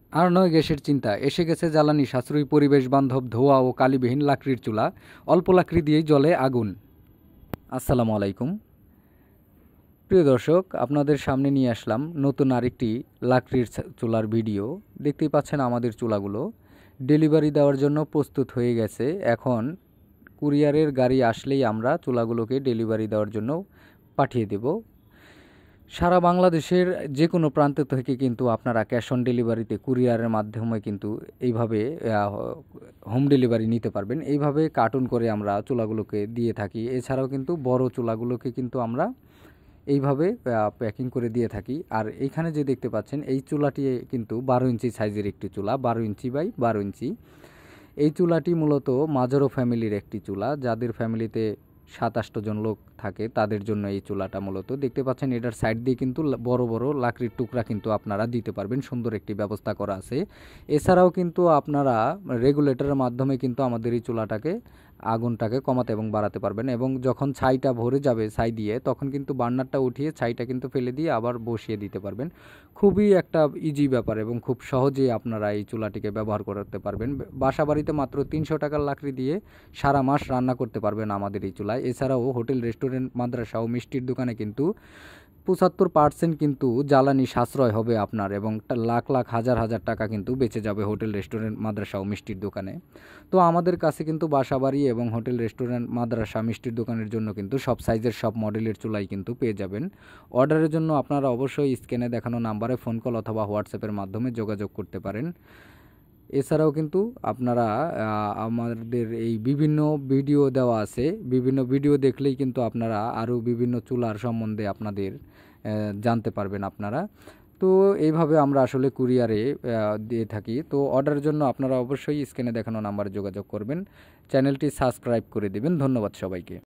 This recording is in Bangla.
আর নয় গ্যাসের চিন্তা, এসে গেছে জ্বালানি সাশ্রয়ী পরিবেশ বান্ধব ধোঁয়া ও কালিবিহীন লাকড়ির চুলা। অল্প লাকড়ি দিয়েই জ্বলে আগুন। আসসালামু আলাইকুম প্রিয় দর্শক, আপনাদের সামনে নিয়ে আসলাম নতুন আরেকটি লাকড়ির চুলার ভিডিও। দেখতেই পাচ্ছেন আমাদের চুলাগুলো ডেলিভারি দেওয়ার জন্য প্রস্তুত হয়ে গেছে। এখন কুরিয়ারের গাড়ি আসলেই আমরা চুলাগুলোকে ডেলিভারি দেওয়ার জন্য পাঠিয়ে দেব। সারা বাংলাদেশের যে কোনো প্রান্ত থেকে কিন্তু আপনারা ক্যাশ অন ডেলিভারিতে কুরিয়ারের মাধ্যমে কিন্তু এইভাবে হোম ডেলিভারি নিতে পারবেন। এইভাবে কার্টুন করে আমরা চুলাগুলোকে দিয়ে থাকি। এছাড়াও কিন্তু বড় চুলাগুলোকে কিন্তু আমরা এইভাবে প্যাকিং করে দিয়ে থাকি। আর এইখানে যে দেখতে পাচ্ছেন এই চুলাটি কিন্তু 12 ইঞ্চি সাইজের একটি চুলা, 12 ইঞ্চি বাই 12 ইঞ্চি। এই চুলাটি মূলত মাজারো ফ্যামিলির একটি চুলা, যাদের ফ্যামিলিতে 27 জন লোক থাকে তাদের জন্য এই চুলাটা মূলত। দেখতে পাচ্ছেন এটার সাইড দিয়ে কিন্তু বড় বড় লাকড়ির টুকরা কিন্তু আপনারা দিতে পারবেন, সুন্দর একটি ব্যবস্থা করা আছে। এছাড়াও কিন্তু আপনারা রেগুলেটরের মাধ্যমে কিন্তু আমাদের এই চুলাটাকে আগুনটাকে কমাতে এবং বাড়াতে পারবেন। এবং যখন ছাইটা ভরে যাবে ছাই দিয়ে, তখন কিন্তু বার্নারটা উঠিয়ে ছাইটা কিন্তু ফেলে দিয়ে আবার বসিয়ে দিতে পারবেন। খুবই একটা ইজি ব্যাপার এবং খুব সহজেই আপনারা এই চুলাটিকে ব্যবহার করতে পারবেন। বাসা বাড়িতে মাত্র 300 টাকার লাকড়ি দিয়ে সারা মাস রান্না করতে পারবেন আমাদের এই চুলায়। এছাড়াও হোটেল, রেস্টুরেন্ট, মাদ্রাসা ও মিষ্টির দোকানে কিন্তু 75% কিন্তু জ্বালানি সাশ্রয় হবে আপনার, এবং লাখ লাখ হাজার হাজার টাকা কিন্তু বেঁচে যাবে হোটেল, রেস্টুরেন্ট, মাদ্রাসা ও মিষ্টির দোকানে। তো আমাদের কাছে কিন্তু বাসাবাড়ি এবং হোটেল, রেস্টুরেন্ট, মাদ্রাসা, মিষ্টির দোকানের জন্য কিন্তু সব সাইজের সব মডেলের চুলাই কিন্তু পেয়ে যাবেন। অর্ডারের জন্য আপনারা অবশ্যই স্ক্রিনে দেখানো নাম্বারে ফোন কল অথবা হোয়াটসঅ্যাপের মাধ্যমে যোগাযোগ করতে পারেন। এছাড়াও কিন্তু আপনারা আমাদের এই বিভিন্ন ভিডিও দেওয়া আছে, বিভিন্ন ভিডিও দেখলেই কিন্তু আপনারা আরও বিভিন্ন চুলার সম্বন্ধে আপনাদের জানতে পারবেন আপনারা। তো এইভাবে আমরা আসলে কুরিয়ারে দিয়ে থাকি। তো অর্ডারের জন্য আপনারা অবশ্যই স্ক্রিনে দেখানো নাম্বারে যোগাযোগ করবেন, চ্যানেলটি সাবস্ক্রাইব করে দেবেন। ধন্যবাদ সবাইকে।